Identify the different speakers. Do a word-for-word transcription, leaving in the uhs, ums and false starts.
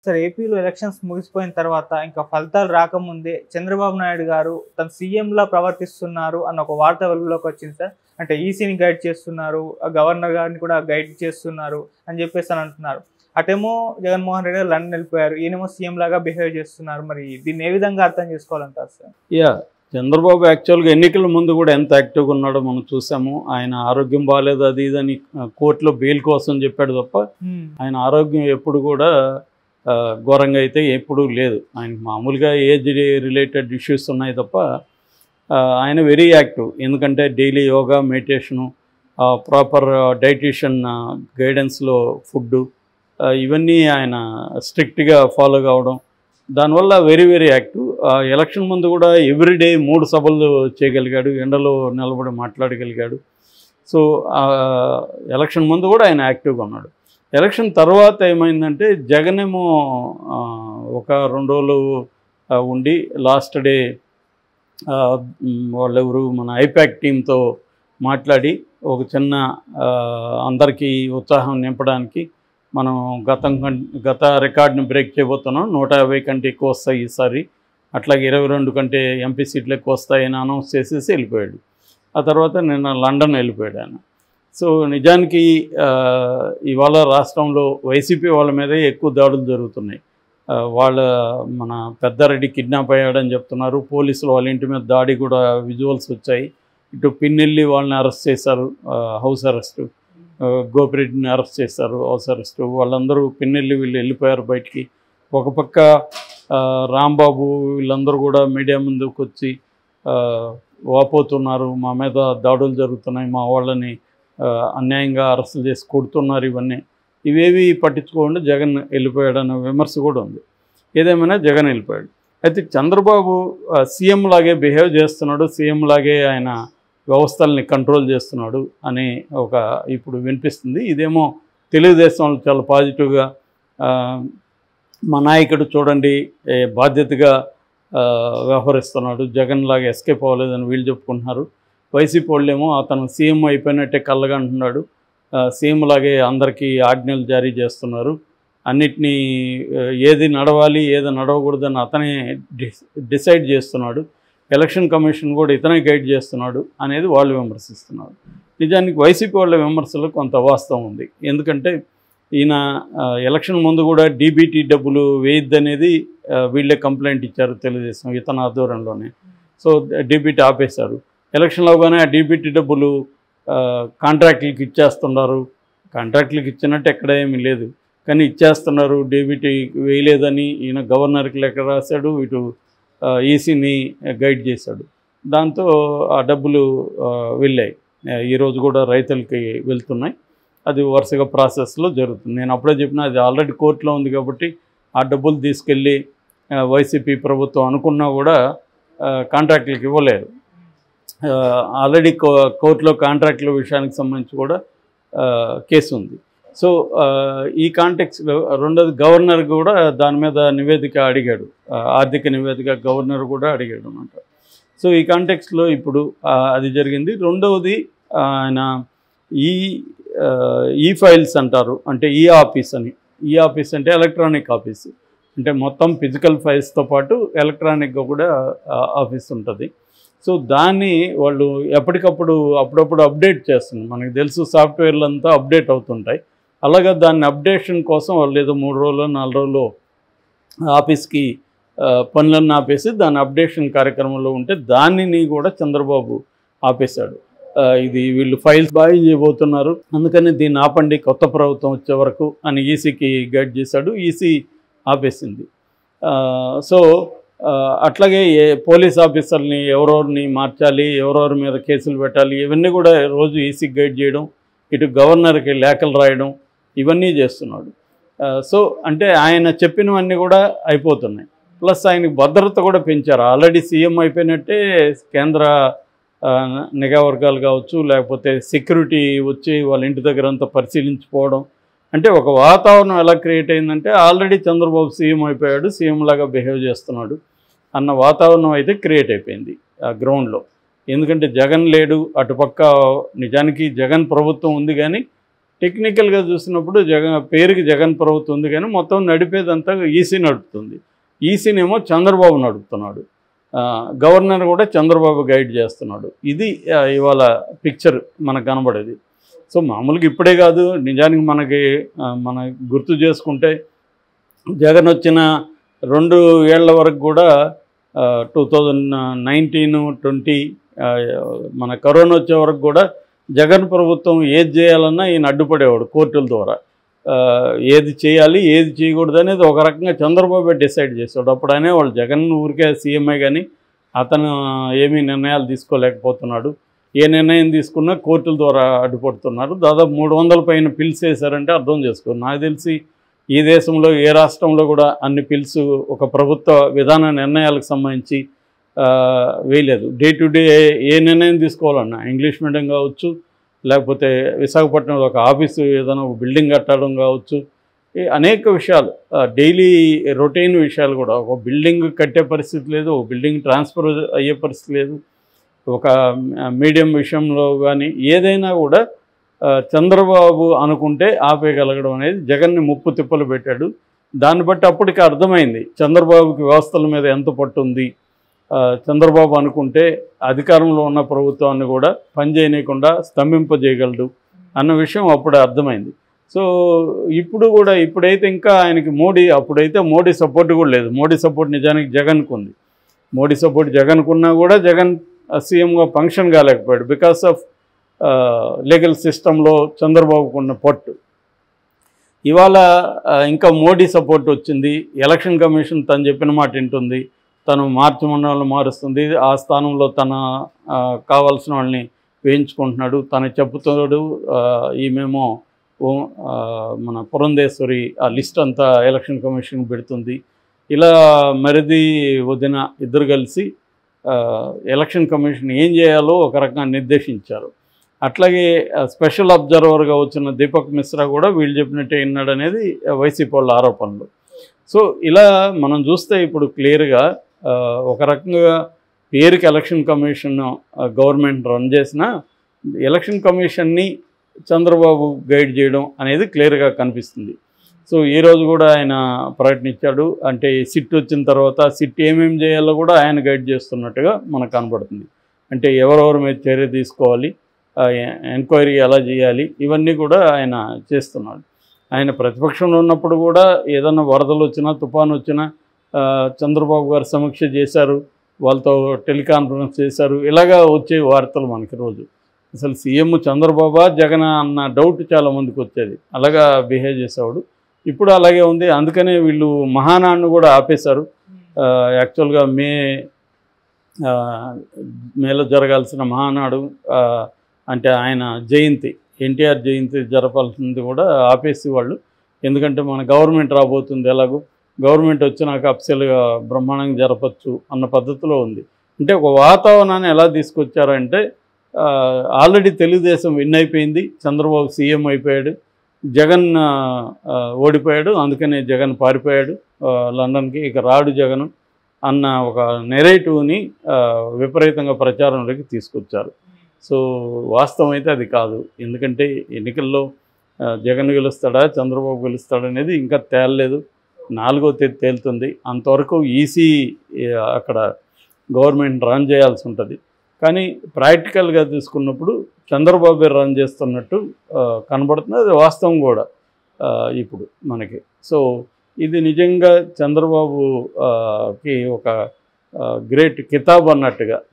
Speaker 1: Sir ఏపీలో elections ముగిసిపోయిన తర్వాత ఇంకా ఫలితాలు రాకముందే చంద్రబాబు నాయుడు గారు తన సీఎంలా ప్రవర్తిస్తున్నారు అన్న ఒక వార్త వెలుగులోకి వచ్చింది సార్. అంటే ఈసీని గైడ్ చేస్తున్నారు, గవర్నర్ గారిని కూడా గైడ్ చేస్తున్నారు అని చెప్పేసి అని అంటున్నారు. అటేమో జగన్మోహన్ రెడ్డి గారు లండన్ వెళ్ళిపోయారు, ఈయనేమో సీఎం లాగా బిహేవ్ చేస్తున్నారు. మరి దీన్ని ఏ విధంగా అర్థం చేసుకోవాలంటారు సార్?
Speaker 2: యా చంద్రబాబు యాక్చువల్గా ఎన్నికల ముందు కూడా ఎంత యాక్టివ్గా ఉన్నాడో మనం చూసాము. ఆయన ఆరోగ్యం బాగాలేదు అది ఇదని కోర్టులో బెయిల్ కోసం చెప్పాడు తప్ప ఆయన ఆరోగ్యం ఎప్పుడు కూడా ఘోరంగా అయితే ఎప్పుడూ లేదు. ఆయనకు మామూలుగా ఏజ్ రిలేటెడ్ ఇష్యూస్ ఉన్నాయి తప్ప ఆయన వెరీ యాక్టివ్. ఎందుకంటే daily yoga, meditation, proper dietician గైడెన్స్లో ఫుడ్డు ఇవన్నీ ఆయన స్ట్రిక్ట్గా ఫాలో కావడం, దానివల్ల వెరీ వెరీ యాక్టివ్. ఎలక్షన్ ముందు కూడా ఎవ్రీడే మూడు సభలు చేయగలిగాడు, ఎండలో నిలబడి మాట్లాడగలిగాడు. సో ఎలక్షన్ ముందు కూడా ఆయన యాక్టివ్గా ఉన్నాడు. ఎలక్షన్ తర్వాత ఏమైందంటే జగన్ ఏమో ఒక రెండు రోజులు ఉండి లాస్ట్ డే వాళ్ళెవరు మన ఐపాక్ టీంతో మాట్లాడి ఒక చిన్న అందరికీ ఉత్సాహం నింపడానికి మనం గతం గత రికార్డుని బ్రేక్ చేయబోతున్నాం, నూట యాభై కంటే ఎక్కువ వస్తాయి ఈసారి, అట్లాగే ఇరవై రెండు కంటే ఎంపీ సీట్లు ఎక్కువ వస్తాయని అనౌన్స్ చేసేసి వెళ్ళిపోయాడు. ఆ తర్వాత నిన్న లండన్ వెళ్ళిపోయాడు ఆయన. సో నిజానికి ఇవాళ రాష్ట్రంలో వైసీపీ వాళ్ళ మీదే ఎక్కువ దాడులు జరుగుతున్నాయి. వాళ్ళ మన పెద్దారెడ్డి కిడ్నాప్ అయ్యాడని చెప్తున్నారు, పోలీసులు వాళ్ళ ఇంటి మీద దాడి కూడా విజువల్స్ వచ్చాయి. ఇటు పిన్నెల్లి వాళ్ళని అరెస్ట్ చేశారు, హౌస్ అరెస్టు, గోపిరెడ్డిని అరెస్ట్ చేశారు, హౌస్ అరెస్టు. వాళ్ళందరూ పిన్నెల్లి వీళ్ళు వెళ్ళిపోయారు బయటికి. ఒక పక్క రాంబాబు వీళ్ళందరూ కూడా మీడియా ముందుకు వచ్చి వాపోతున్నారు, మా మీద దాడులు జరుగుతున్నాయి, మా వాళ్ళని అన్యాయంగా అరెస్టులు చేసి కొడుతున్నారు, ఇవన్నీ ఇవేవి పట్టించుకోకుండా జగన్ వెళ్ళిపోయాడు అన్న విమర్శ కూడా ఉంది. ఏదేమైనా జగన్ వెళ్ళిపోయాడు. అయితే చంద్రబాబు సీఎం లాగే బిహేవ్ చేస్తున్నాడు, సీఎం లాగే ఆయన వ్యవస్థల్ని కంట్రోల్ చేస్తున్నాడు అని ఒక ఇప్పుడు వినిపిస్తుంది. ఇదేమో తెలుగుదేశం చాలా పాజిటివ్గా మా నాయకుడు చూడండి బాధ్యతగా వ్యవహరిస్తున్నాడు, జగన్ లాగా ఎస్కేప్ అవ్వలేదని వీళ్ళు చెప్పుకుంటున్నారు. వైసీపీ వాళ్ళేమో అతను సీఎం అయిపోయినట్టే కళ్ళగా అంటున్నాడు, సీఎం లాగే అందరికీ ఆజ్ఞలు జారీ చేస్తున్నారు, అన్నిటినీ ఏది నడవాలి ఏది నడవకూడదని అతనే డిసైడ్ చేస్తున్నాడు, ఎలక్షన్ కమిషన్ కూడా ఇతనే గైడ్ చేస్తున్నాడు అనేది వాళ్ళు విమర్శిస్తున్నారు. నిజానికి వైసీపీ వాళ్ళ విమర్శలు కొంత వాస్తవం ఉంది. ఎందుకంటే ఈయన ఎలక్షన్ ముందు కూడా డీబీటీ డబ్బులు వేయొద్దనేది వీళ్ళే కంప్లైంట్ ఇచ్చారు తెలుగుదేశం ఇతని ఆధ్వర్యంలోనే. సో డీబీటీ ఆపేశారు. ఎలక్షన్లో కానీ ఆ డీబీటీ డబ్బులు కాంట్రాక్టులకి ఇచ్చేస్తున్నారు, కాంట్రాక్టులకి ఇచ్చినట్టు ఎక్కడ ఏమీ లేదు కానీ ఇచ్చేస్తున్నారు, డీబీటీ వేయలేదని ఈయన గవర్నర్కి లెక్క రాశాడు, ఇటు ఈసీని గైడ్ చేశాడు. దాంతో ఆ డబ్బులు వెళ్ళాయి, ఈరోజు కూడా రైతులకి వెళ్తున్నాయి. అది వరుసగా ప్రాసెస్లో జరుగుతుంది. నేను అప్పుడే చెప్పిన అది ఆల్రెడీ కోర్టులో ఉంది కాబట్టి ఆ డబ్బులు తీసుకెళ్ళి వైసీపీ ప్రభుత్వం అనుకున్నా కూడా కాంట్రాక్టులకు ఇవ్వలేరు. ఆల్రెడీ కో కోర్టులో కాంట్రాక్టుల విషయానికి సంబంధించి కూడా కేసు ఉంది. సో ఈ కాంటెక్స్లో రెండోది గవర్నర్ కూడా దాని మీద నివేదిక అడిగాడు, ఆర్థిక నివేదిక గవర్నర్ కూడా అడిగాడు అన్నమాట. సో ఈ కాంటెక్స్లో ఇప్పుడు అది జరిగింది. రెండవది ఆయన ఈ ఈ ఫైల్స్ అంటారు, అంటే ఈ ఆఫీస్ అని. ఈ ఆఫీస్ అంటే ఎలక్ట్రానిక్ ఆఫీస్, అంటే మొత్తం ఫిజికల్ ఫైల్స్తో పాటు ఎలక్ట్రానిక్గా కూడా ఆఫీస్ ఉంటుంది. సో దాన్ని వాళ్ళు ఎప్పటికప్పుడు అప్పుడప్పుడు అప్డేట్ చేస్తున్నారు. మనకు తెలుసు సాఫ్ట్వేర్లు అంతా అప్డేట్ అవుతుంటాయి. అలాగే దాన్ని అప్డేషన్ కోసం వాళ్ళు ఏదో మూడు రోజులు నాలుగు రోజులు ఆఫీస్కి పనులన్నీ ఆపేసి దాని అప్డేషన్ కార్యక్రమంలో ఉంటే దానిని కూడా చంద్రబాబు ఆపేశాడు. ఇది వీళ్ళు ఫైల్స్ బాగా చేయబోతున్నారు, అందుకని దీన్ని ఆపండి కొత్త ప్రభుత్వం వచ్చే వరకు అని ఈసీకి గైడ్ చేశాడు. ఈసీ ఆపేసింది. సో అట్లాగే పోలీస్ ఆఫీసర్ని ఎవరెవరిని మార్చాలి, ఎవరెవరి మీద కేసులు పెట్టాలి, ఇవన్నీ కూడా రోజు ఈసీకి గైడ్ చేయడం, ఇటు గవర్నర్కి లేఖలు రాయడం, ఇవన్నీ చేస్తున్నాడు. సో అంటే ఆయన చెప్పినవన్నీ కూడా అయిపోతున్నాయి. ప్లస్ ఆయనకు భద్రత కూడా పెంచారు. ఆల్రెడీ సీఎం అయిపోయినట్టే కేంద్ర నిఘా వర్గాలు కావచ్చు, లేకపోతే సెక్యూరిటీ వచ్చి వాళ్ళ ఇంటి దగ్గర అంతా పరిశీలించిపోవడం, అంటే ఒక వాతావరణం ఎలా క్రియేట్ అయిందంటే ఆల్రెడీ చంద్రబాబు సీఎం అయిపోయాడు, సీఎం లాగా బిహేవ్ చేస్తున్నాడు అన్న వాతావరణం అయితే క్రియేట్ అయిపోయింది ఆ గ్రౌండ్లో. ఎందుకంటే జగన్ లేడు, అటుపక్క నిజానికి జగన్ ప్రభుత్వం ఉంది కానీ టెక్నికల్గా చూసినప్పుడు జగన్ పేరుకి జగన్ ప్రభుత్వం ఉంది కానీ మొత్తం నడిపేదంతా ఈసీ నడుపుతుంది. ఈసీనేమో చంద్రబాబు నడుపుతున్నాడు, గవర్నర్ కూడా చంద్రబాబు గైడ్ చేస్తున్నాడు. ఇది ఇవాళ పిక్చర్ మనకు కనబడేది. సో మామూలుగా ఇప్పుడే కాదు, నిజానికి మనకి మన గుర్తు చేసుకుంటే జగన్ వచ్చిన రెండు ఏళ్ల వరకు కూడా టూ థౌజండ్ నైన్టీన్ ట్వంటీ మన కరోనా వచ్చే వరకు కూడా జగన్ ప్రభుత్వం ఏది చేయాలన్నా ఈయన అడ్డుపడేవాడు కోర్టుల ద్వారా. ఏది చేయాలి ఏది చేయకూడదు అనేది ఒక రకంగా చంద్రబాబు డిసైడ్ చేసేవాడు. అప్పుడు అనేవాళ్ళు జగన్ ఊరికే సీఎంఏ కానీ అతను ఏమీ నిర్ణయాలు తీసుకోలేకపోతున్నాడు, ఏ నిర్ణయం తీసుకున్నా కోర్టుల ద్వారా అడ్డుపడుతున్నారు. దాదాపు మూడు వందల పైన పిల్స్ వేశారంటే అర్థం చేసుకో. నాకు తెలిసి ఈ దేశంలో ఏ రాష్ట్రంలో కూడా అన్ని పిల్స్ ఒక ప్రభుత్వ విధాన నిర్ణయాలకు సంబంధించి వేయలేదు. డే టు డే ఏ నిర్ణయం తీసుకోవాలన్నా ఇంగ్లీష్ మీడియం కావచ్చు, లేకపోతే విశాఖపట్నంలో ఒక ఆఫీసు ఏదైనా ఒక బిల్డింగ్ కట్టడం కావచ్చు, అనేక విషయాలు డైలీ రొటీన్ విషయాలు కూడా. ఒక బిల్డింగ్ కట్టే పరిస్థితి లేదు, ఒక బిల్డింగ్ ట్రాన్స్ఫర్ అయ్యే పరిస్థితి లేదు, ఒక మీడియం విషయంలో కానీ ఏదైనా కూడా చంద్రబాబు అనుకుంటే ఆపేయగలగడం అనేది జగన్ని ముప్పు తిప్పలు పెట్టాడు. దాన్ని బట్టి అప్పటికి అర్థమైంది చంద్రబాబుకి వ్యవస్థల మీద ఎంత పట్టుంది. చంద్రబాబు అనుకుంటే అధికారంలో ఉన్న ప్రభుత్వాన్ని కూడా పనిచేయనీయకుండా స్తంభింపజేయగలడు అన్న విషయం అప్పుడే అర్థమైంది. సో ఇప్పుడు కూడా ఇప్పుడైతే ఇంకా ఆయనకి మోడీ, అప్పుడైతే మోడీ సపోర్ట్ కూడా లేదు. మోడీ సపోర్ట్ నిజానికి జగన్కు ఉంది. మోడీ సపోర్ట్ జగన్కున్నా కూడా జగన్ సీఎంగా ఫంక్షన్ కాలేకపోయాడు బికాస్ ఆఫ్ లీగల్ సిస్టంలో చంద్రబాబుకు ఉన్న పట్టు. ఇవాళ ఇంకా మోడీ సపోర్ట్ వచ్చింది, ఎలక్షన్ కమిషన్ తను చెప్పిన మాట వింటుంది, తను మార్చమన్న వాళ్ళని మారుస్తుంది, ఆ స్థానంలో తన కావాల్సిన వాళ్ళని వేయించుకుంటున్నాడు, తను చెప్పుతాడు. ఈమెమో మన పురంధేశ్వరి ఆ లిస్ట్ అంతా ఎలక్షన్ కమిషన్ పెడుతుంది. ఇలా మరిది వదిన ఇద్దరు కలిసి ఎలక్షన్ కమిషన్ ఏం చేయాలో ఒక రకంగా నిర్దేశించారు. అట్లాగే స్పెషల్ అబ్జర్వర్గా వచ్చిన దీపక్ మిశ్రా కూడా వీళ్ళు చెప్పినట్టే విన్నాడు అనేది వైసీపీ వాళ్ళ ఆరోపణలు. సో ఇలా మనం చూస్తే ఇప్పుడు క్లియర్గా ఒక రకంగా పేరుకి ఎలక్షన్ కమిషన్ గవర్నమెంట్ రన్ చేసిన ఎలక్షన్ కమిషన్ని చంద్రబాబు గైడ్ చేయడం అనేది క్లియర్గా కనిపిస్తుంది. సో ఈరోజు కూడా ఆయన ప్రకటించాడు, అంటే సిట్ వచ్చిన తర్వాత సిట్ ఏమేమి చేయాలో కూడా ఆయన గైడ్ చేస్తున్నట్టుగా మనకు కనబడుతుంది. అంటే ఎవరెవరి మీద చర్య తీసుకోవాలి, ఎంక్వైరీ ఎలా చేయాలి, ఇవన్నీ కూడా ఆయన చేస్తున్నాడు. ఆయన ప్రతిపక్షంలో ఉన్నప్పుడు కూడా ఏదన్నా వరదలు వచ్చినా తుఫాను వచ్చినా చంద్రబాబు గారు సమీక్ష చేశారు, వాళ్ళతో టెలికాన్ఫరెన్స్ చేశారు. ఇలాగా వచ్చే వార్తలు మనకి రోజు. అసలు సీఎం చంద్రబాబు జగన్ అన్న డౌట్ చాలామందికి వచ్చేది. అలాగా బిహేవ్ చేసేవాడు. ఇప్పుడు అలాగే ఉంది. అందుకనే వీళ్ళు మహానాడును కూడా ఆపేశారు. యాక్చువల్గా మే మేలో జరగాల్సిన మహానాడు అంటే ఆయన జయంతి, ఎన్టీఆర్ జయంతి జరపాల్సింది కూడా ఆపేసి వాళ్ళు. ఎందుకంటే మన గవర్నమెంట్ రాబోతుంది, ఎలాగో గవర్నమెంట్ వచ్చినాక అఫ్సల్గా బ్రహ్మాండంగా జరపచ్చు అన్న పద్ధతిలో ఉంది. అంటే ఒక వాతావరణాన్ని ఎలా తీసుకొచ్చారంటే ఆల్రెడీ తెలుగుదేశం విన్ అయిపోయింది, చంద్రబాబు సీఎం అయిపోయాడు, జగన్ ఓడిపోయాడు, అందుకనే జగన్ పారిపోయాడు లండన్కి, ఇక రాడు జగన్ అన్న ఒక నెరేటివ్ని విపరీతంగా ప్రచారంలోకి తీసుకొచ్చారు. సో వాస్తవం అయితే అది కాదు. ఎందుకంటే ఎన్నికల్లో జగన్ గెలుస్తాడా చంద్రబాబు గెలుస్తాడా అనేది ఇంకా తేలలేదు. నాలుగో తేదీ తేలుతుంది. అంతవరకు ఈసీ అక్కడ గవర్నమెంట్ రన్ చేయాల్సి ఉంటుంది. కానీ ప్రాక్టికల్గా తీసుకున్నప్పుడు చంద్రబాబు రన్ చేస్తున్నట్టు కనబడుతుంది. అది వాస్తవం కూడా ఇప్పుడు మనకి. సో ఇది నిజంగా చంద్రబాబుకి ఒక గ్రేట్ కితాబ్ అన్నట్టుగా